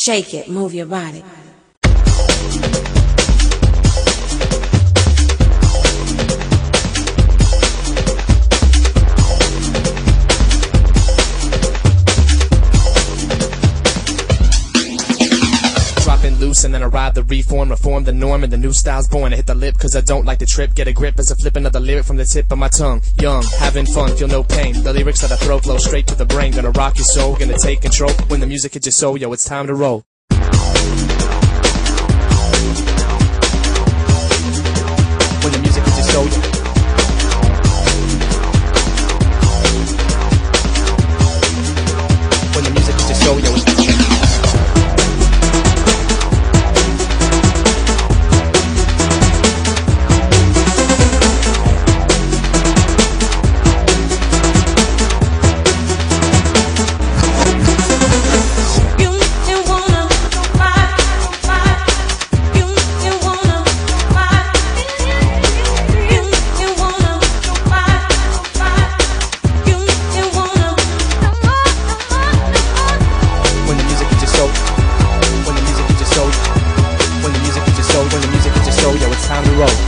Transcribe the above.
Shake it, move your body. Loose and then I ride the reform the norm, and the new style's born. I hit the lip cause I don't like the trip. Get a grip as I flip another lyric from the tip of my tongue. Young, having fun, feel no pain. The lyrics that I throw flow straight to the brain. Gonna rock your soul, gonna take control. When the music hits your soul, yo, it's time to roll. When the music hits your soul, when the music hits your soul, yo, it's when the music hits your soul, yo, it's time to roll.